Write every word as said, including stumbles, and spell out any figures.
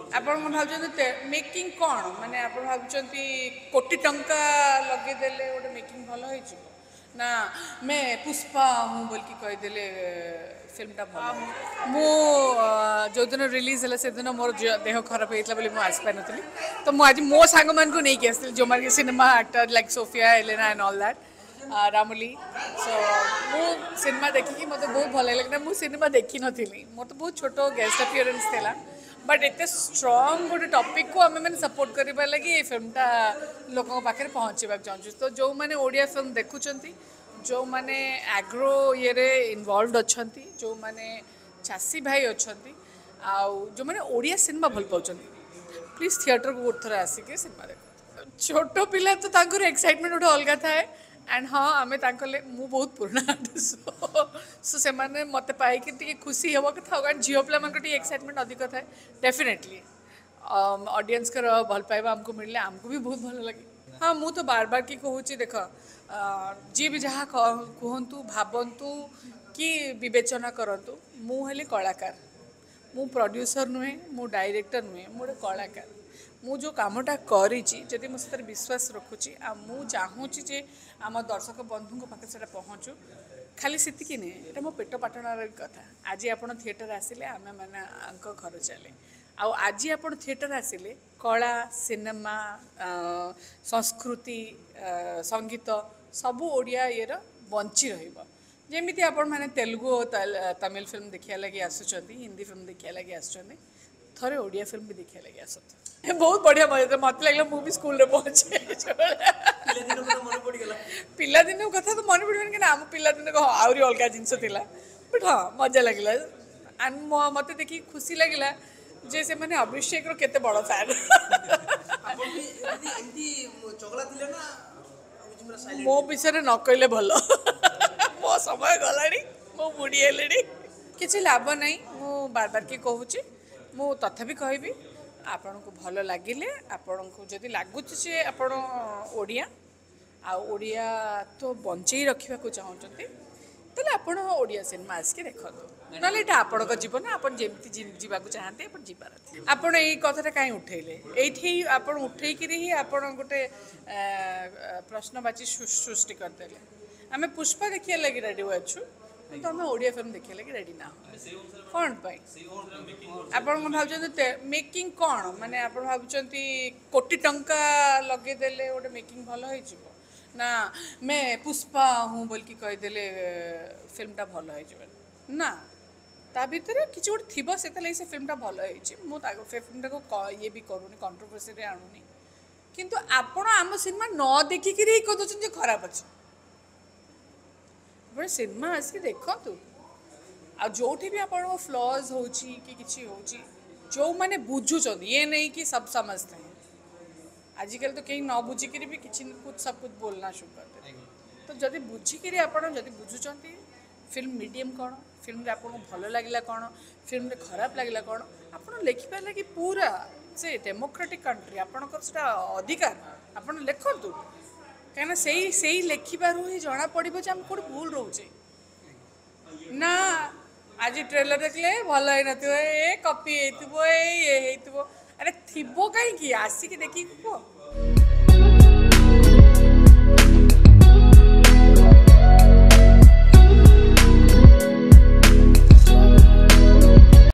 ଆପଣ ଭାବୁଛନ୍ତି ମେକିଂ କ'ଣ ମାନେ ଆପଣ ଭାବୁଛନ୍ତି କୋଟି ଟଙ୍କା ଲଗେଇଦେଲେ ଗୋଟେ ମେକିଂ ଭଲ ହେଇଯିବ ନା ମେ ପୁଷ୍ପା ମୁଁ ବୋଲିକି କହିଦେଲେ ଫିଲ୍ମଟା ଭଲ ମୁଁ ଯେଉଁଦିନ ରିଲିଜ୍ ହେଲା ସେଦିନ ମୋର ଦେହ ଖରାପ ହେଇଥିଲା ବୋଲି ମୁଁ ଆସିପାରିନଥିଲି ତ ମୁଁ ଆଜି ମୋ ସାଙ୍ଗମାନଙ୍କୁ ନେଇକି ଆସିଥିଲି ଯେଉଁମାନେ cinema actor like Sophia Elena and all that ରାମଲି ସୋ ମୁଁ ସିନେମା ଦେଖିକି ମୋତେ ବହୁତ ଭଲ ଲାଗିଲା କାରଣ ମୁଁ ସିନେମା ଦେଖିନଥିଲି ମୋର ତ ବହୁତ ଛୋଟ ଗେଷ୍ଟ ଆପିୟରାନ୍ସ ଥିଲା बट एत स्ट्रंग गोटे टॉपिक को आम मैंने सपोर्ट करने लगी ये फिल्मटा लोकों पाखे पहुँचा चाहूँ तो जो मैंने ओडिया फिल्म देखुं जो मैंने एग्रो ये इनवॉल्व अच्छा जो मैंने चाषी भाई अच्छा आउ जो मैंने ओडिया सिनेमा भल पाँच प्लीज थिएटर को गोटे थर आसिक सिनेमा देख छोट पिला तो तांकर एक्साइटमेंट गोटे अलग थाए एंड हाँ आम मु बहुत पुराना आर्टिस्ट सो से मैंने मत पाई खुशी हम कथा कारण झील पे एक्साइटमेंट अधिक थाए डेफिनेटली ऑडियंस का भल पाइबा आमको मिलले आमको भी बहुत भल लगे हाँ मु तो बार बार कि कहूँ देख जी भी जहाँ कहतु भावतु कि विवेचना करतु मु हेली कलाकार मु प्रोड्यूसर नुहे मु डायरेक्टर नुहे मु गोटे कलाकार मु जो कामटा करी मो सर विश्वास रखुची आ मु चाहूँगी जे आम दर्शक बंधु पाखे से पहुँचू खाली सेतिकी नहीं ये मो पेट पाटणार कथा आज आप थिएटर आसिले आम मैंने घर चले आउ आज आप थिएटर आसिले कला सिनेमा संस्कृति संगीत सबू ओडिया ये बंची रहिबा जेमिति आपण माने तेलुगु तमिल फिल्म देखिया लगी आसुचंती हिंदी फिल्म देखिया लगी आसुचंती थरे ओडिया फिल्म भी देखिया लगी आसत बहुत बढ़िया मजा मत लगला मु भी स्कूल रे पहुंचे पिला दिन कथा तो मन पड़न कि आम पिला दिन को आउरी अलगा जिंस थिला बट हाँ मजा लगला एंड मते देखि खुशी लगला जे से माने अभिषेक रो केते बड़ फैन आपण भी एमती चगला थिले ना मो पिछरे न कहले भलो मो समय गलानी मो बुढ़ी हेलेनी किसी लाभ नहीं मु बार बार के कहूची मु तथापि कहबी आपण को भल लगिले आपण को जदि लगुच से आपण ओडिया आ ओडिया तो बंचई रखा चाहते तेल आप ओडिया सिनेमा आसिक देखो ना ये आपण जीवन आपन जमी जावाक चाहते आप जीवार आपड़ यही कथा कहीं उठेले ये आप उठेक ही आप गोटे प्रश्नवाची सृष्टि करदे आम पुष्पा देखिए लगे रेडी अच्छु तो आम ओडिया फिल्म देखिए लगे रेडी ना कौन आपण भावुँ मेकिंग कौन माने आप भावुँ कोटी टंका लगेदेले गोटे मेकिंग भल हो ना मैं पुष्पा हूँ बोलिकी कहीदेले फिल्मटा भल हो ना ता भीतर किसी गोटे थी से से फिल्मटा भल हो फिल्मटा को ये भी करूनी कंट्रोवर्सी आणुनी किंतु आपण आम सिनेमा न देखिक कह खराब अच्छे बड़े सिनेमा आसिक देखु आ जो भी आप फ्लॉज हो कि जो मैंने बुझुं ये नहीं कि सब समझते हैं आजिकल तो कहीं न बुझिक भी किसी कुछ सब कुछ बोलना शुरू करते तो जदि बुझिक आप बुझुंट फिल्म मीडियम कौन फिल्म आपको भल लगे कौन फिल्म खराब लगे कौन आप लिखिपारे कि पूरा से डेमोक्रेटिक कंट्री आपंकर से अधिकार आप लिखतु कहीं से से लेखिबार ही जना पड़ो आम कौट भूल रोचे ना आज ट्रेलर देखले भल ही न कपी ये अरे थी कहीं आसिक देखिए कह